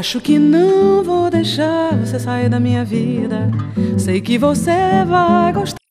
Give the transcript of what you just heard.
Acho que não vou deixar você sair da minha vida. Sei que você vai gostar.